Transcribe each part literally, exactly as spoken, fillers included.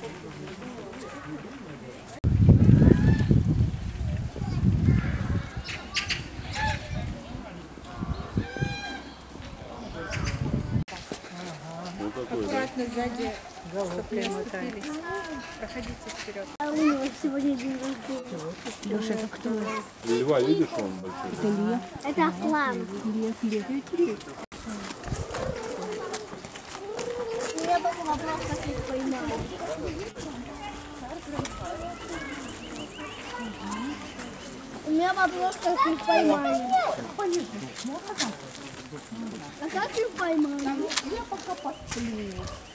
Аккуратно сзади, чтобы не оступились. Проходите вперед. А у него сегодня день рождения. Леша, это кто? Льва, видишь, он большой? Это Лев. Это Аслан. Лев, Лев. У меня был вопрос, как их поймали. У меня вопрос, как их поймали. А как их поймали? Я пока посплю.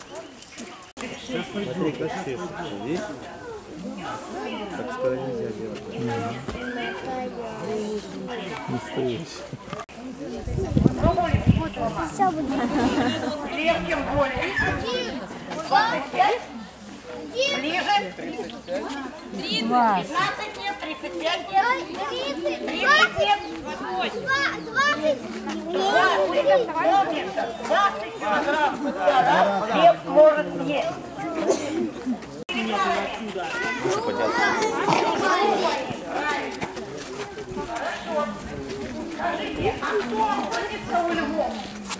Смотри, как чешется, видишь? Так что нельзя делать. Не стоишь. Все будет. Легким более. двадцать пять. Ближе. тридцать. пятнадцать нет, тридцать пять нет. тридцать нет. двадцать. двадцать килограмм. Хлеб может съесть. Скажите, а кто охотится у львов?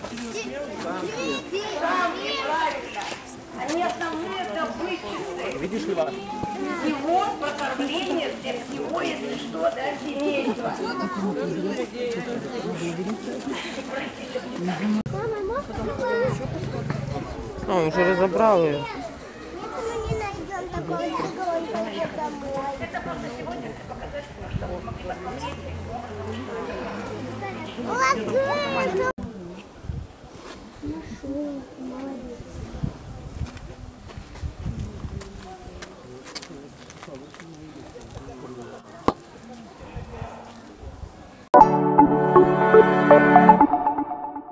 Правильно. Они основные добытчицы. Видишь льва? Его покормление для всего, если что, да, семейства. А, он уже разобрал ее. Мы не найдем такого тигренка домой. Это просто сегодня показать, что мы могли посмотреть. Ладно.